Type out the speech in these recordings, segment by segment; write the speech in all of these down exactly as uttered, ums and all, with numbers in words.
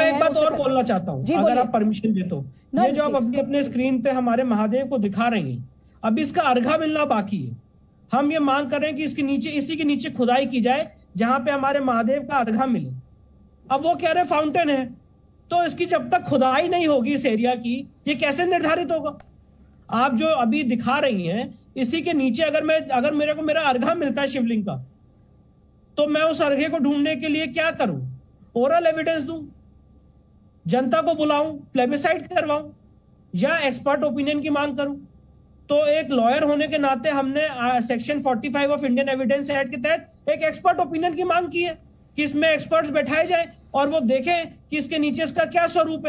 मैं एक बात और बोलना चाहता हूँ, अगर आप परमिशन दे तो। ये जो आप अपनी अपने स्क्रीन पे हमारे महादेव को दिखा रही हैं, अब इसका अर्घा मिलना बाकी है। हम ये मांग कर रहे हैं कि इसके नीचे, इसी के नीचे खुदाई की जाए जहां पे हमारे महादेव का अर्घा मिले। अब वो कह रहे फाउंटेन है, तो इसकी जब तक खुदाई नहीं होगी इस एरिया की, ये कैसे निर्धारित होगा? आप जो अभी दिखा रही हैं, इसी के नीचे अगर मैं अगर मेरे को मेरा अर्घा मिलता है शिवलिंग का, तो मैं उस अर्घे को ढूंढने के लिए क्या करूं? ओरल एविडेंस दूं, जनता को बुलाऊं, प्लेबिसाइट करवाऊं, या एक्सपर्ट ओपिनियन की मांग करूं? तो एक लॉयर होने के नाते हमने सेक्शन पैंतालीस ऑफ इंडियन एविडेंस एक्ट के तहत एक एक्सपर्ट ओपिनियन की मांग की है कि इसमें एक्सपर्ट्स बैठाए जाए और वो देखें कि इसके नीचे इसका क्या स्वरूप है।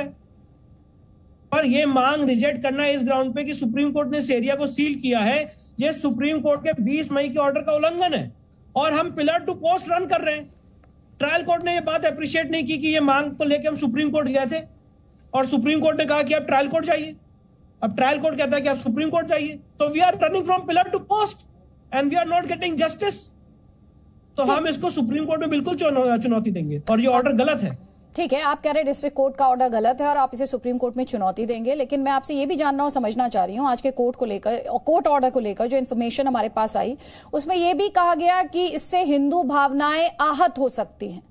पर ये मांग रिजेक्ट करना इस ग्राउंड पे कि सुप्रीम कोर्ट ने इस एरिया को सील किया है, ये सुप्रीम कोर्ट के बीस मई के ऑर्डर का उल्लंघन है और हम पिलर टू पोस्ट रन कर रहे हैं। ट्रायल कोर्ट ने ये बात अप्रिशिएट नहीं की कि ये मांग को लेकर हम सुप्रीम कोर्ट गए थे और सुप्रीम कोर्ट ने कहा कि आप ट्रायल कोर्ट जाइए। अब ट्रायल कोर्ट कहता है कि आप सुप्रीम कोर्ट जाइए, तो we are running from pillar to post and we are not getting justice. तो हम इसको सुप्रीम कोर्ट में बिल्कुल चुनौती देंगे और ये ऑर्डर गलत है। ठीक है, आप कह रहे हैं डिस्ट्रिक्ट कोर्ट का ऑर्डर गलत है और आप इसे सुप्रीम कोर्ट में चुनौती देंगे, लेकिन मैं आपसे ये भी जानना और समझना चाह रही हूँ आज के कोर्ट को लेकर, कोर्ट ऑर्डर को लेकर जो इन्फॉर्मेशन हमारे पास आई उसमें यह भी कहा गया कि इससे हिंदू भावनाएं आहत हो सकती हैं।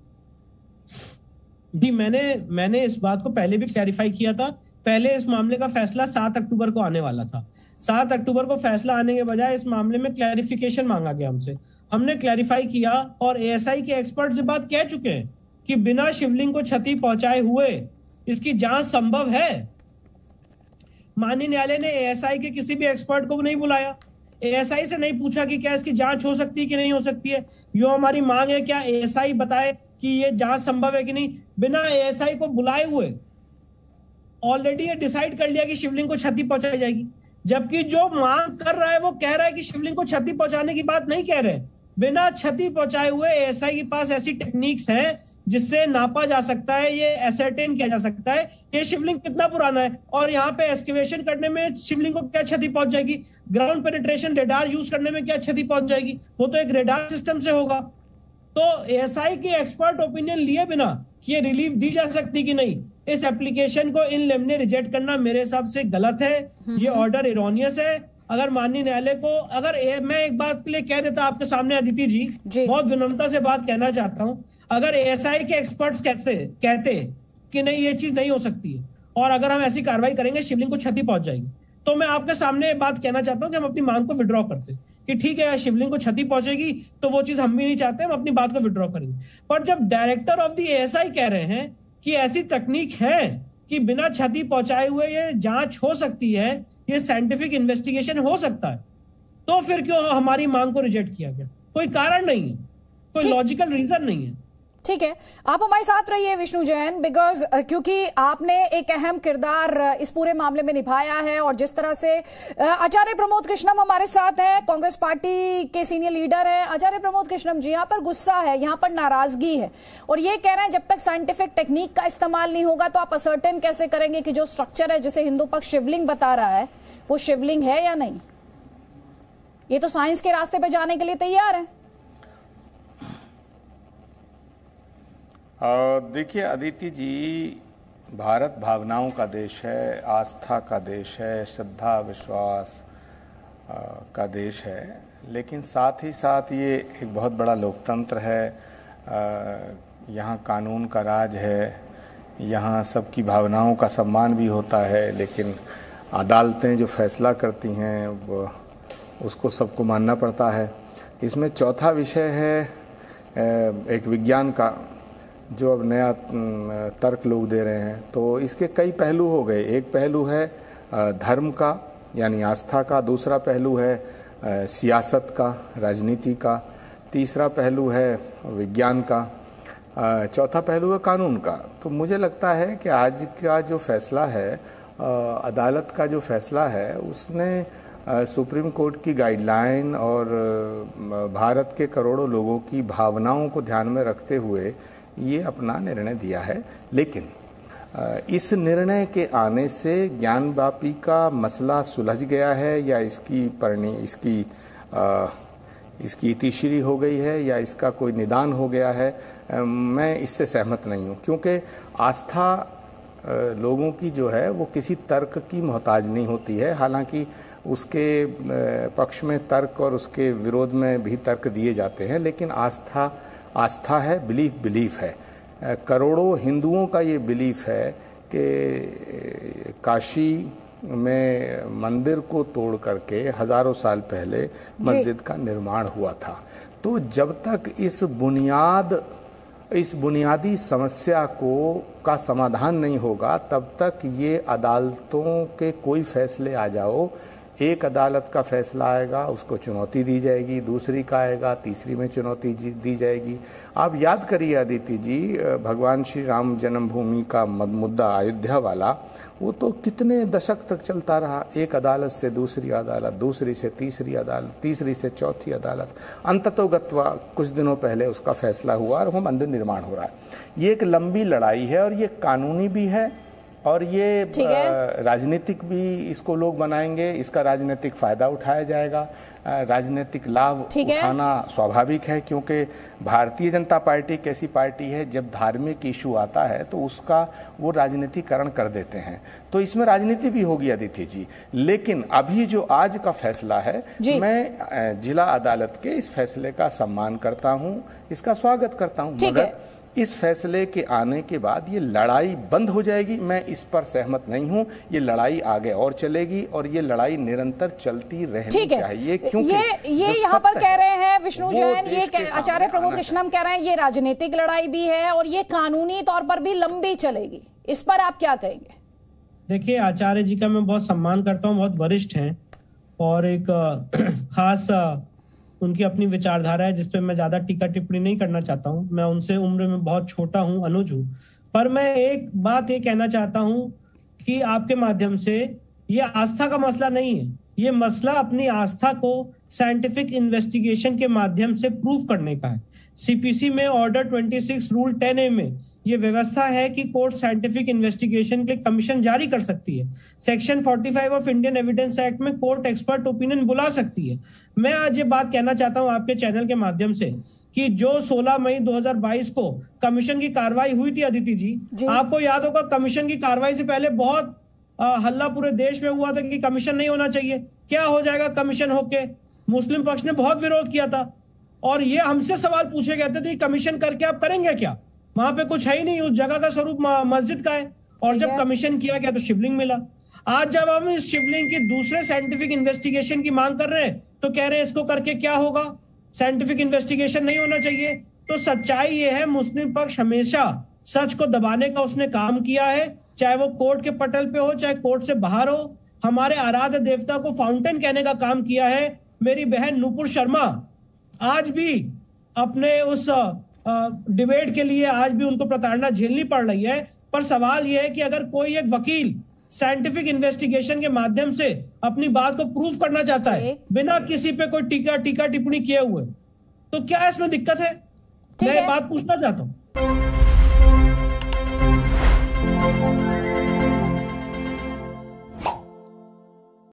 जी, मैंने मैंने इस बात को पहले भी क्लैरिफाई किया था। पहले इस मामले का फैसला सात अक्टूबर को आने वाला था। सात अक्टूबर को फैसला आने के बजाय इस मामले में क्लैरिफिकेशन मांगा गया हमसे। हमने क्लैरिफाई किया और एएसआई के एक्सपर्ट से बात कह चुके हैं कि बिना शिवलिंग को क्षति पहुंचाए हुए इसकी जांच संभव है। माननीय न्यायालय ने एएसआई के किसी भी एक्सपर्ट को नहीं बुलाया, एएसआई से नहीं पूछा कि क्या इसकी जांच हो सकती है कि नहीं हो सकती है। यो हमारी मांग है, क्या एएसआई बताए कि ये जांच संभव है कि नहीं। बिना एएसआई को बुलाए हुए ऑलरेडी ये डिसाइड कर लिया कि शिवलिंग को क्षति पहुंचाई जाएगी, जबकि जो मांग कर रहा है वो कह रहा है कि शिवलिंग को क्षति पहुंचाने की बात नहीं कह रहे। बिना क्षति पहुंचाए हुए एएसआई के पास ऐसी टेक्निक्स हैं जिससे नापा जा सकता है, ये एसर्टेन किया जा सकता है कि शिवलिंग कितना पुराना है और यहाँ पे एक्सकेवेशन करने में शिवलिंग को क्या क्षति पहुंच जाएगी, ग्राउंड पेनिट्रेशन रेडार यूज करने में क्या क्षति पहुंच जाएगी, वो तो एक रेडार सिस्टम से होगा। तो एएसआई के एक्सपर्ट ओपिनियन लिए बिना कि ये रिलीफ दी जा सकती कि नहीं, इस एप्लीकेशन को इन लेमने रिजेक्ट करना मेरे हिसाब से गलत है। ये ऑर्डर इरोनियस है। अगर माननीय न्यायालय को, अगर ए, मैं एक बात के लिए कह देता आपके सामने अदिति जी, जी, बहुत विनम्रता से बात कहना चाहता हूं, अगर एएसआई के एक्सपर्ट्स कहते कहते कि नहीं ये चीज नहीं हो सकती है और अगर हम ऐसी कार्रवाई करेंगे शिवलिंग को क्षति पहुंच जाएगी, तो मैं आपके सामने बात कहना चाहता हूं कि हम अपनी मांग को विड्रॉ करते कि ठीक है शिवलिंग को क्षति पहुंचेगी तो वो चीज हम भी नहीं चाहते, हम अपनी बात को विड्रॉ करेंगे। पर जब डायरेक्टर ऑफ द एएसआई कह रहे हैं कि ऐसी तकनीक है कि बिना क्षति पहुंचाए हुए ये जांच हो सकती है, ये साइंटिफिक इन्वेस्टिगेशन हो सकता है, तो फिर क्यों हमारी मांग को रिजेक्ट किया गया? कोई कारण नहीं है, कोई लॉजिकल रीजन नहीं है। ठीक है, आप हमारे साथ रहिए विष्णु जैन, बिकॉज क्योंकि आपने एक अहम किरदार इस पूरे मामले में निभाया है और जिस तरह से आचार्य प्रमोद कृष्णम हमारे साथ हैं, कांग्रेस पार्टी के सीनियर लीडर हैं। आचार्य प्रमोद कृष्णम जी, यहाँ पर गुस्सा है, यहाँ पर नाराजगी है और ये कह रहे हैं जब तक साइंटिफिक टेक्निक का इस्तेमाल नहीं होगा तो आप असर्टेन कैसे करेंगे कि जो स्ट्रक्चर है जिसे हिंदू पक्ष शिवलिंग बता रहा है वो शिवलिंग है या नहीं। ये तो साइंस के रास्ते पे जाने के लिए तैयार है। देखिए अदिति जी, भारत भावनाओं का देश है, आस्था का देश है, श्रद्धा विश्वास का देश है, लेकिन साथ ही साथ ये एक बहुत बड़ा लोकतंत्र है। यहाँ कानून का राज है, यहाँ सबकी भावनाओं का सम्मान भी होता है, लेकिन अदालतें जो फैसला करती हैं वो उसको सबको मानना पड़ता है। इसमें चौथा विषय है एक विज्ञान का, जो अब नया तर्क लोग दे रहे हैं, तो इसके कई पहलू हो गए। एक पहलू है धर्म का यानी आस्था का, दूसरा पहलू है सियासत का, राजनीति का, तीसरा पहलू है विज्ञान का, चौथा पहलू है कानून का। तो मुझे लगता है कि आज का जो फैसला है, अदालत का जो फैसला है, उसने सुप्रीम कोर्ट की गाइडलाइन और भारत के करोड़ों लोगों की भावनाओं को ध्यान में रखते हुए ये अपना निर्णय दिया है। लेकिन इस निर्णय के आने से ज्ञानवापी का मसला सुलझ गया है या इसकी परिणी इसकी आ, इसकी इतिश्री हो गई है या इसका कोई निदान हो गया है, मैं इससे सहमत नहीं हूँ। क्योंकि आस्था लोगों की जो है वो किसी तर्क की मोहताज नहीं होती है। हालांकि उसके पक्ष में तर्क और उसके विरोध में भी तर्क दिए जाते हैं, लेकिन आस्था आस्था है, बिलीफ बिलीफ है। करोड़ों हिंदुओं का ये बिलीफ है कि काशी में मंदिर को तोड़ करके हजारों साल पहले मस्जिद का निर्माण हुआ था। तो जब तक इस बुनियाद इस बुनियादी समस्या को का समाधान नहीं होगा, तब तक ये अदालतों के कोई फैसले आ जाओ, एक अदालत का फैसला आएगा उसको चुनौती दी जाएगी, दूसरी का आएगा तीसरी में चुनौती दी जाएगी। आप याद करिए अदिति जी, भगवान श्री राम जन्मभूमि का मुद्दा अयोध्या वाला, वो तो कितने दशक तक चलता रहा। एक अदालत से दूसरी अदालत, दूसरी से तीसरी अदालत, तीसरी से चौथी अदालत, अंततोगत्वा कुछ दिनों पहले उसका फैसला हुआ और वो मंदिर निर्माण हो रहा है। ये एक लंबी लड़ाई है और ये कानूनी भी है और ये राजनीतिक भी इसको लोग बनाएंगे, इसका राजनीतिक फायदा उठाया जाएगा, राजनीतिक लाभ उठाना स्वाभाविक है। क्योंकि भारतीय जनता पार्टी एक ऐसी पार्टी है जब धार्मिक इशू आता है तो उसका वो राजनीतिकरण कर देते हैं, तो इसमें राजनीति भी होगी अदिति जी। लेकिन अभी जो आज का फैसला है, मैं जिला अदालत के इस फैसले का सम्मान करता हूँ, इसका स्वागत करता हूँ, मगर इस फैसले के आने के बाद ये लड़ाई बंद हो जाएगी, मैं इस पर सहमत नहीं हूं। ये लड़ाई आगे और चलेगी और ये लड़ाई निरंतर चलती रहनी चाहिए। क्योंकि ये ये यहाँ पर कह रहे हैं विष्णु जैन, ये आचार्य प्रमोद कृष्णम कह रहे हैं ये राजनीतिक लड़ाई भी है और ये कानूनी तौर पर भी लंबी चलेगी। इस पर आप क्या कहेंगे? देखिए, आचार्य जी का मैं बहुत सम्मान करता हूँ, बहुत वरिष्ठ हैं और एक खास उनकी अपनी विचारधारा है जिस पे मैं ज्यादा टीका टिप्पणी नहीं करना चाहता हूं। मैं उनसे उम्र में बहुत छोटा हूं, अनुज हूं। पर मैं एक बात ये कहना चाहता हूं कि आपके माध्यम से, ये आस्था का मसला नहीं है, ये मसला अपनी आस्था को साइंटिफिक इन्वेस्टिगेशन के माध्यम से प्रूव करने का है। सीपीसी में ऑर्डर छब्बीस रूल टेन ए में ये व्यवस्था है कि कोर्ट साइंटिफिक इन्वेस्टिगेशन के लिए कमीशन जारी कर सकती है। सेक्शन पैंतालीस ऑफ इंडियन एविडेंस एक्ट में कोर्ट एक्सपर्ट ओपिनियन बुला सकती है। मैं आज ये बात कहना चाहता हूं आपके चैनल के माध्यम से कि जो सोलह मई दो हज़ार बाईस को कमीशन की कार्रवाई हुई थी अदिति जी, जी। आपको याद होगा कमीशन की कार्रवाई से पहले बहुत आ, हल्ला पूरे देश में हुआ था कि कमीशन नहीं होना चाहिए, क्या हो जाएगा कमीशन होके। मुस्लिम पक्ष ने बहुत विरोध किया था और ये हमसे सवाल पूछे गए थे कमीशन करके आप करेंगे क्या, वहां पे कुछ है ही नहीं, उस जगह का स्वरूप मस्जिद का है। और जब कमीशन किया गया तो शिवलिंग मिला। आज जब हम इस शिवलिंग की दूसरे साइंटिफिक इन्वेस्टिगेशन की मांग कर रहे हैं तो कह रहे हैं इसको करके क्या होगा, साइंटिफिक इन्वेस्टिगेशन नहीं होना चाहिए। तो सच्चाई ये है, मुस्लिम पक्ष हमेशा सच को दबाने का उसने काम किया है, चाहे वो कोर्ट के पटल पे हो चाहे कोर्ट से बाहर हो। हमारे आराध्य देवता को फाउंटेन कहने का काम किया है। मेरी बहन नूपुर शर्मा आज भी अपने उस डिबेट के लिए आज भी उनको प्रताड़ना झेलनी पड़ रही है। पर सवाल यह है कि अगर कोई एक वकील साइंटिफिक इन्वेस्टिगेशन के माध्यम से अपनी बात को प्रूव करना चाहता है बिना किसी पे कोई टीका टीका टिप्पणी किए हुए, तो क्या इसमें दिक्कत है? मैं बात पूछना चाहता हूं।